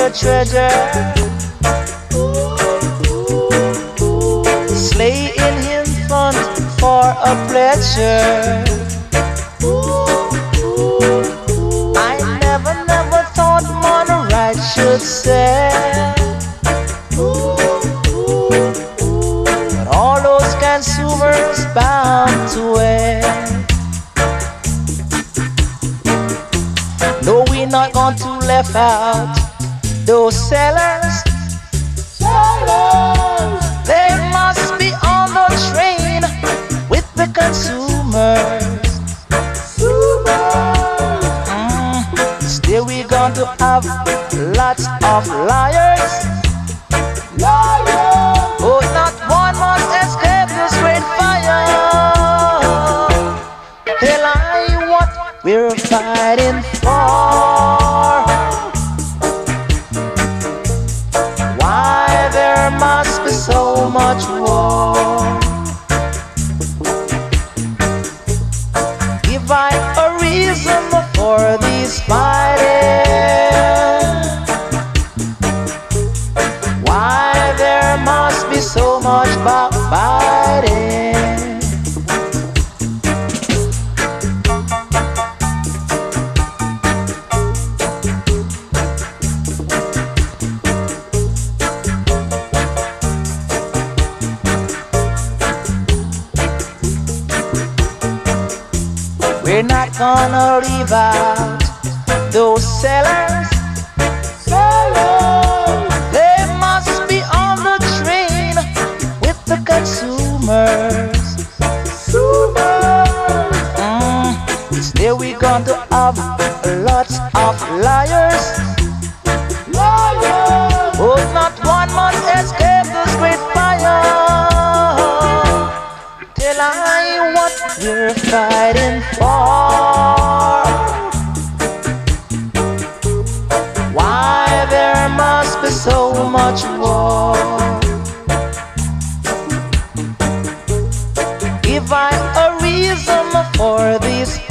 the treasure, slaying in front for a pleasure. I never thought money right should sell. But all those consumers bound to wear. No, we're not going to left out those sellers. They must be on the train with the consumers. Still we're going to have lots of liars. Oh, not one must escape this great fire. Tell I what we're fighting for. Why there must be so much war? Give I a reason for this fighting. Why there must be so much backbiting? We're not gonna leave out those sellers. They must be on the train with the consumers. Still we're going to have lots of liars. Oh, not one must escape this great fire. Tell I what we're fighting for. Why there must be so much war? Give I a reason for this